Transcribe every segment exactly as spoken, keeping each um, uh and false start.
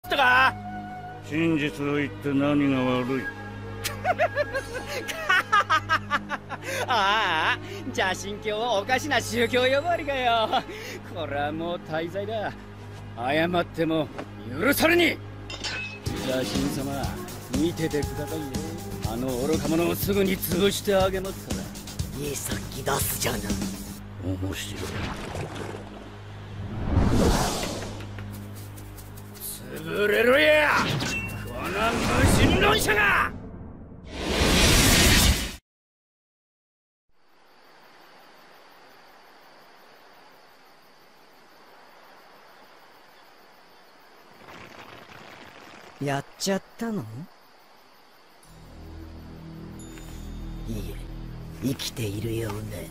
ったか。 真実を言って何が悪い。 ああ、邪神教はおかしな宗教呼ばわりかよ。これはもう大罪だ。謝っても許されに。邪神様、見ててくださいよ。あの愚か者をすぐに潰してあげますから。 いい殺気出すじゃな。 面白い。 潰れろや、この無神論者が。 やっちゃったの？いいえ、生きているようね。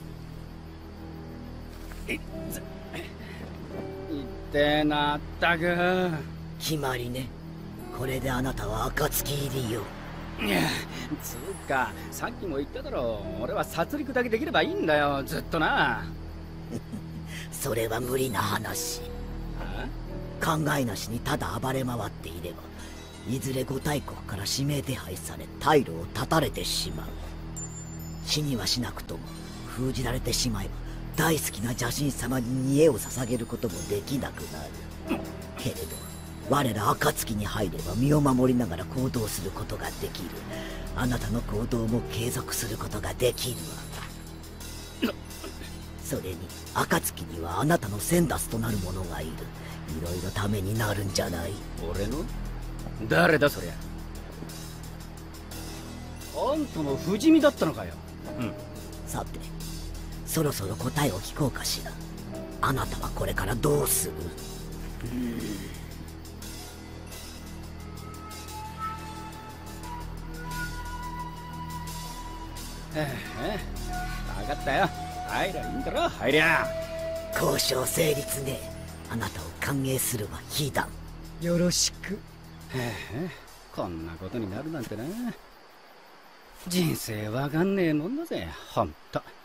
いつ言ってなったく。 決まりね。これであなたは暁入りよ。 いや、つうかさっきも言っただろう。俺は殺戮だけできればいいんだよ、ずっとな。 それは無理な話。考えなしにただ暴れ回っていれば、いずれ五大国から指名手配され退路を断たれてしまう。死にはしなくとも封じられてしまえば、大好きな邪神様に家を捧げることもできなくなる。けれど我ら暁に入れば身を守りながら行動することができる。あなたの行動も継続することができるわ。それに暁にはあなたの先達となる者がいる。いろいろためになるんじゃない？ 俺の？誰だそりゃ。あんたも不死身だったのかよ。 うん。さて、そろそろ答えを聞こうかしら。あなたはこれからどうする？うん。 ええ、分かったよ。入りゃいいんだろ、入りゃ。 交渉成立ね。あなたを歓迎するわ、ヒダン。よろしく。 へえ、こんなことになるなんてな。人生わかんねえもんだぜ、ほんと。